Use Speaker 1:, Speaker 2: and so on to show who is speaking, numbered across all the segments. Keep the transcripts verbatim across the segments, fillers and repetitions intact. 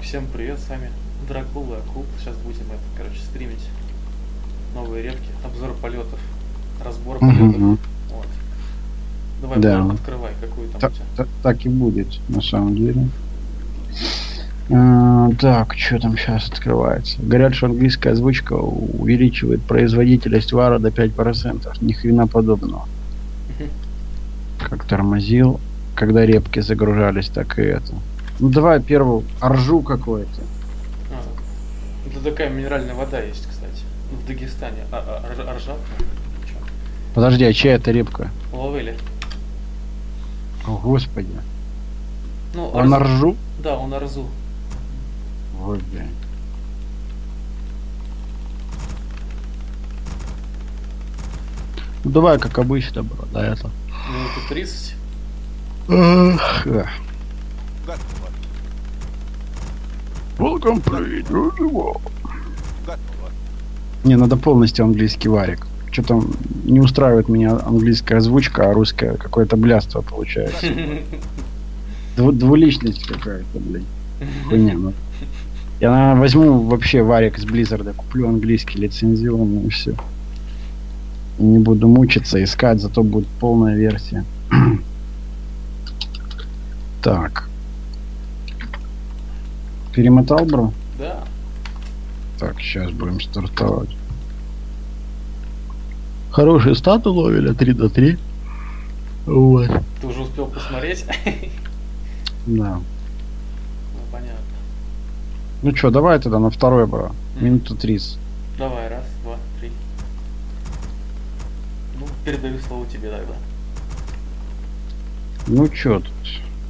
Speaker 1: Всем привет, с вами Дракул и Акул. Сейчас будем это, короче, стримить новые репки, обзор полетов, разбор полетов.
Speaker 2: Угу.
Speaker 1: Вот. Давай,
Speaker 2: Да.
Speaker 1: Борь, открывай, какую там
Speaker 2: Так,
Speaker 1: у тебя.
Speaker 2: так, так и будет, на самом деле. А, так, что там сейчас открывается? Говорят, что английская озвучка увеличивает производительность вара до пять процентов. Ни хрена подобного. Как тормозил, когда репки загружались, так и это. Ну давай первую аржу какой-то.
Speaker 1: А, это такая минеральная вода есть, кстати, в Дагестане. А, а, ар- аржат? Чё?
Speaker 2: Подожди, а чья это репка?
Speaker 1: Ловели.
Speaker 2: О, господи.
Speaker 1: Ну,
Speaker 2: Он
Speaker 1: арзу.
Speaker 2: аржу?
Speaker 1: Да, он арзу.
Speaker 2: Ой, блядь. Ну давай, как обычно, бро, да это.
Speaker 1: Минуты тридцать.
Speaker 2: Ах, эх. Welcome to Не, надо полностью английский варик. Что-то не устраивает меня английская озвучка, а русская какое-то блядство получается. Дву- двуличность какая-то, блядь. Хуйня, ну. Я, наверное, возьму вообще варик с Blizzard, куплю английский лицензионный и все. И не буду мучиться, искать, зато будет полная версия. Так. Перемотал, бро?
Speaker 1: Да.
Speaker 2: Так, сейчас будем стартовать. Хорошие статы ловили, три до три. Вот.
Speaker 1: Ты уже успел посмотреть?
Speaker 2: Да.
Speaker 1: Ну, понятно.
Speaker 2: Ну что, давай тогда на второй, бро.
Speaker 1: М.
Speaker 2: Минуту тридцать.
Speaker 1: Давай, раз, два, три. Ну, передаю слово тебе тогда.
Speaker 2: Ну чё тут?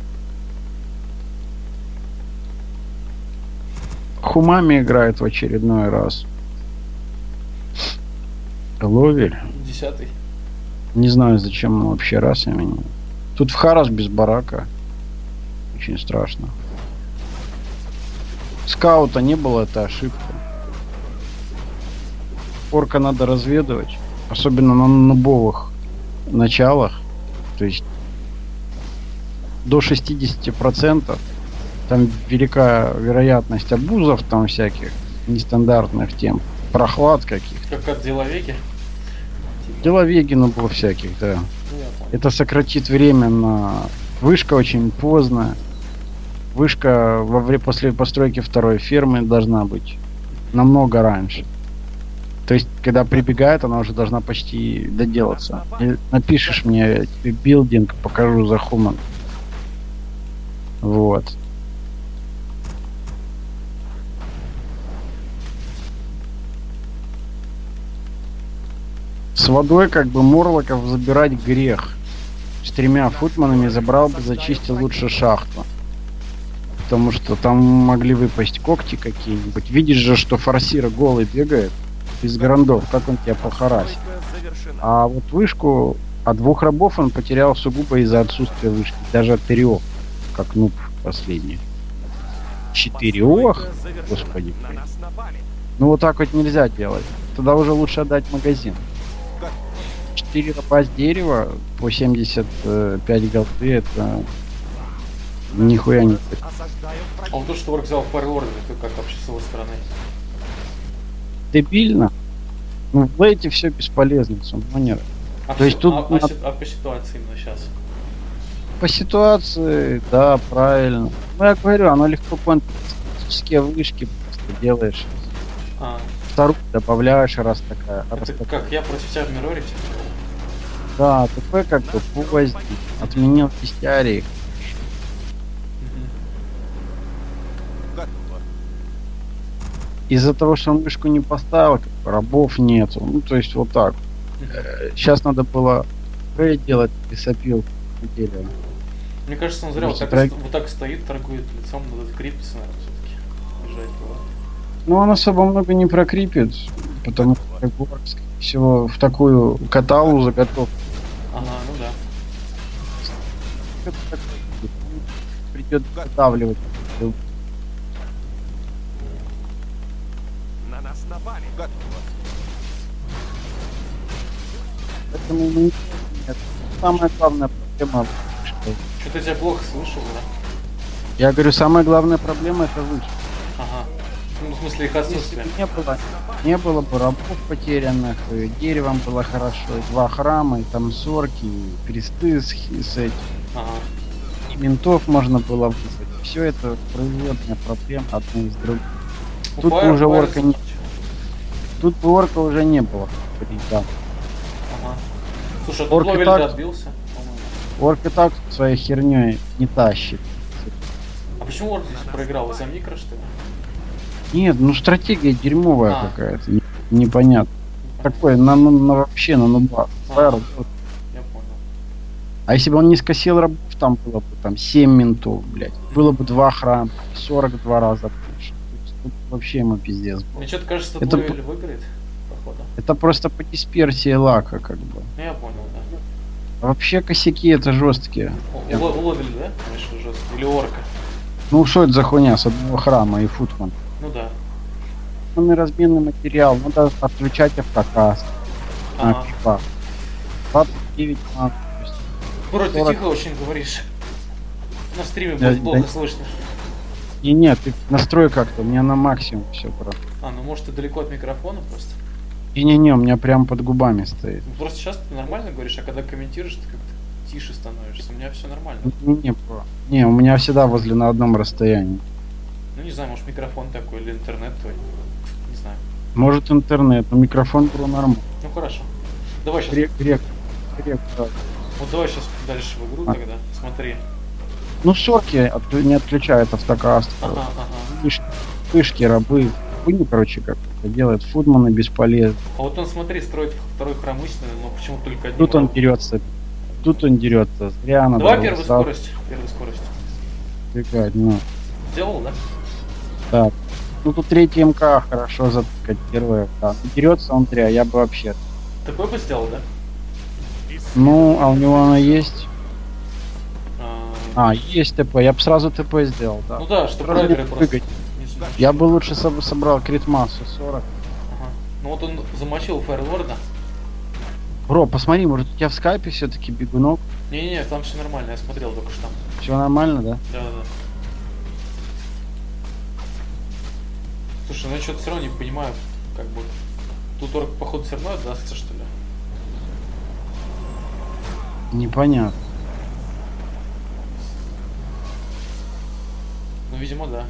Speaker 2: Хумами играет в очередной раз. Ловель.
Speaker 1: Десятый.
Speaker 2: Не знаю, зачем он вообще раз именно. Тут в Харас без барака. Очень страшно. Скаута не было, это ошибка. Орка надо разведывать. Особенно на нубовых началах. То есть до шестидесяти процентов. Там велика вероятность абузов там всяких нестандартных тем. Прохлад каких-то.
Speaker 1: Как от деловеки?
Speaker 2: Деловеги, ну, было всяких, да.
Speaker 1: Ну, я понял.
Speaker 2: Это сократит время на... Вышка очень поздно. Вышка во время после постройки второй фермы должна быть намного раньше. То есть, когда прибегает, она уже должна почти доделаться. И напишешь мне, я тебе билдинг покажу за хуман. Вот. С водой как бы морлоков забирать грех. С тремя футманами забрал бы, зачистил лучше шахту. Потому что там могли выпасть когти какие-нибудь. Видишь же, что форсира голый бегает без грандов. Как он тебя похарасит. А вот вышку от двух рабов он потерял сугубо из-за отсутствия вышки. Даже от трех, как нуб последний. Четырех? Господи. Ну вот так вот нельзя делать. Тогда уже лучше отдать магазин. Четыре раба с дерева по семьдесят пять голды, это нихуя не...
Speaker 1: А вот то, что Орк взял Фарлорда, это как вообще с его стороны?
Speaker 2: Дебильно. Ну, в лейте все бесполезно, суммонеры.
Speaker 1: А,
Speaker 2: То есть
Speaker 1: всё-
Speaker 2: тут
Speaker 1: а, а
Speaker 2: надо-
Speaker 1: си- а по ситуации именно сейчас?
Speaker 2: По ситуации, да, правильно. Ну, я говорю, оно легко контрится. Физические вышки просто делаешь.
Speaker 1: А,
Speaker 2: Вторую добавляешь, раз такая. Раз
Speaker 1: это
Speaker 2: такая.
Speaker 1: как я против тебя в Мирорите?
Speaker 2: Да, ТП как бы пугость. Отменил бестиарий. Из-за того, что он вышку не поставил, как бы, рабов нету. Ну, то есть вот так. Сейчас надо было Рэй делать лесопилку на деле.
Speaker 1: Мне кажется, он зря вот так,
Speaker 2: Трек-
Speaker 1: вот так стоит, торгует лицом, надо крипиться, наверное, все-таки. Бежать было.
Speaker 2: Ну, он особо много не прокрипит, потому что как бы, всего в такую каталу заготовку
Speaker 1: Ага, ну да.
Speaker 2: придет выдавливать.
Speaker 3: На нас напали.
Speaker 2: Поэтому ну, нет. Самая главная проблема вышка.
Speaker 1: Что-то я тебя плохо слышал, да?
Speaker 2: Я говорю, самая главная проблема это вышка.
Speaker 1: Ага. Ну, в смысле их отсутствие.
Speaker 2: Не было, не было бы рабов потерянных, и деревом было хорошо, и два храма, и там сорки, и кресты с, хи- с этим,
Speaker 1: Ага.
Speaker 2: и ментов можно было вызвать. Все это производная проблем одна из других.
Speaker 1: У
Speaker 2: Тут
Speaker 1: Fire-
Speaker 2: уже
Speaker 1: Fire
Speaker 2: орка не, тут бы орка уже не было. Да.
Speaker 1: Ага. Слушай, а тут
Speaker 2: Орк и
Speaker 1: Ловель
Speaker 2: так-
Speaker 1: отбился, по-моему.
Speaker 2: Орк и так своей херней не тащит.
Speaker 1: А почему Орк здесь проиграл? Из-за микро, что ли?
Speaker 2: Нет, ну стратегия дерьмовая
Speaker 1: А.
Speaker 2: какая-то, не- непонятно. Такой, на, на, на вообще на нуба.
Speaker 1: А.
Speaker 2: Fire, вот.
Speaker 1: Я понял.
Speaker 2: А если бы он не скосил рабов, там было бы там семь ментов, блядь. Было бы два храма, сорок два раза больше. То есть тут вообще ему пиздец был.
Speaker 1: Мне что-то кажется, что
Speaker 2: Это
Speaker 1: Ловель выиграет, походу.
Speaker 2: Это просто по дисперсии лака, как бы.
Speaker 1: Ну я понял, да.
Speaker 2: А вообще косяки это жесткие.
Speaker 1: У- у Ло- у Ловель, да? Конечно, жестко. Или Орка.
Speaker 2: Ну что это за хуйня с одного храма и футман?
Speaker 1: Ну да.
Speaker 2: Ну и разменный материал, надо отключать автокаст на
Speaker 1: Ага.
Speaker 2: пипах. двадцать девять надо. то есть
Speaker 1: Бро, ты
Speaker 2: сорок.
Speaker 1: тихо очень говоришь. На стриме
Speaker 2: Да,
Speaker 1: будет плохо
Speaker 2: да.
Speaker 1: слышно.
Speaker 2: И нет, ты настрой как-то, у меня на максимум все просто.
Speaker 1: А, ну может ты далеко от микрофона просто?
Speaker 2: И не-не, у меня прям под губами стоит.
Speaker 1: Ну, просто сейчас ты нормально говоришь, а когда комментируешь, ты как-то тише становишься. У меня все нормально.
Speaker 2: Не, бро. Не, у меня всегда возле на одном расстоянии.
Speaker 1: Ну не знаю, может микрофон такой или интернет твой. Не знаю.
Speaker 2: Может интернет, но микрофон был нормально.
Speaker 1: Ну хорошо. Давай сейчас.
Speaker 2: Грек, грек, грек, да.
Speaker 1: Вот давай сейчас дальше в игру
Speaker 2: А.
Speaker 1: тогда. Смотри.
Speaker 2: Ну сорки от- не отключают автокаст.
Speaker 1: Ага, ага.
Speaker 2: Вышки, вышки, рабы. Хуйню, короче, как это делает. Фудманы бесполезны.
Speaker 1: А вот он, смотри, строит второй храм истины, но почему только один.
Speaker 2: Тут он дерется. Тут он дерется. Зря надо
Speaker 1: Давай
Speaker 2: было
Speaker 1: первую
Speaker 2: сразу
Speaker 1: скорость. Первую скорость.
Speaker 2: убегать, ну.
Speaker 1: Сделал, да?
Speaker 2: Так. Ну тут третий МК хорошо затыкать, первая. Да. Дерется он зря, я бы вообще.
Speaker 1: Такой бы сделал, да?
Speaker 2: Ну, а у него она есть.
Speaker 1: А,
Speaker 2: А, есть ТП. Я бы сразу ТП сделал, да.
Speaker 1: ну да, чтобы
Speaker 2: Сразу
Speaker 1: райдеры просто
Speaker 2: прыгать.
Speaker 1: не замочили.
Speaker 2: Я бы лучше соб- собрал крит-массу сорок.
Speaker 1: Ага. Ну вот он замочил Файрлорда.
Speaker 2: Бро, посмотри, может у тебя в скайпе все-таки бегунок?
Speaker 1: Не-не-не, там все нормально, я смотрел только что там.
Speaker 2: Все нормально, да?
Speaker 1: Да-да-да. Слушай, ну я что-то все равно не понимаю, как бы. Тут орк, походу, все равно отдастся, что ли?
Speaker 2: Непонятно.
Speaker 1: Ну, видимо, да.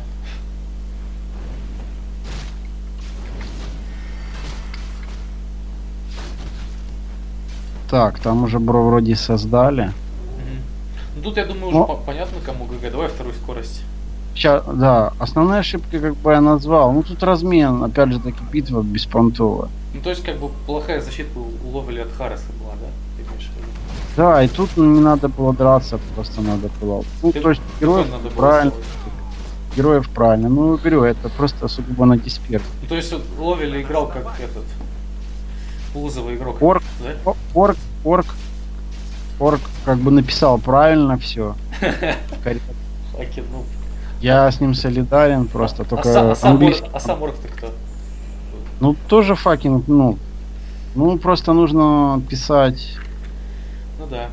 Speaker 2: Так, там уже бро вроде создали.
Speaker 1: Мгм. Ну тут, я думаю, уже
Speaker 2: Ну.
Speaker 1: по- понятно, кому ГГ. Давай вторую скорость.
Speaker 2: Сейчас, да, основная ошибка, как бы я назвал. Ну тут размен, опять же таки, битва беспонтовая.
Speaker 1: Ну, то есть, как бы, плохая защита у Ловеля от Харреса была, да? Ты имеешь в виду?
Speaker 2: Да, и тут ну, не надо было драться, просто надо было. Ну,
Speaker 1: Ты-
Speaker 2: то есть героев
Speaker 1: Какой надо было
Speaker 2: правильно,
Speaker 1: сделать?
Speaker 2: героев правильно. Ну, говорю, это просто сугубо на дисперс.
Speaker 1: Ну, то есть, вот Ловель играл как этот... Лузовый игрок.
Speaker 2: Орк,
Speaker 1: Да?
Speaker 2: о- орк, орк, орк как бы написал правильно все.
Speaker 1: Хаки, ну.
Speaker 2: Я с ним солидарен, просто
Speaker 1: а,
Speaker 2: только
Speaker 1: са- а сам
Speaker 2: английский.
Speaker 1: орк, а сам орк-то кто?
Speaker 2: Ну, тоже факинг, ну, ну, просто нужно писать.
Speaker 1: Ну да.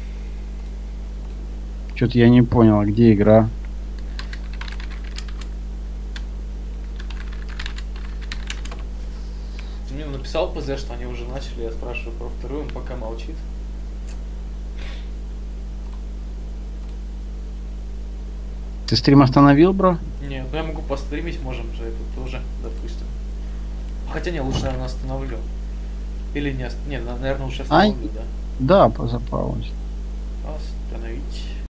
Speaker 2: Что-то я не понял, а где игра.
Speaker 1: Ты мне написал ПЗ, что они уже начали, я спрашиваю про вторую, он пока молчит.
Speaker 2: Ты стрим остановил, бро?
Speaker 1: Не, ну я могу постримить, можем же это тоже, допустим. Хотя не, лучше, наверное, остановлю. Или не, ост- не, на- наверное, лучше
Speaker 2: Ай.
Speaker 1: остановлю, да.
Speaker 2: Да, позапаузе.
Speaker 1: Остановить.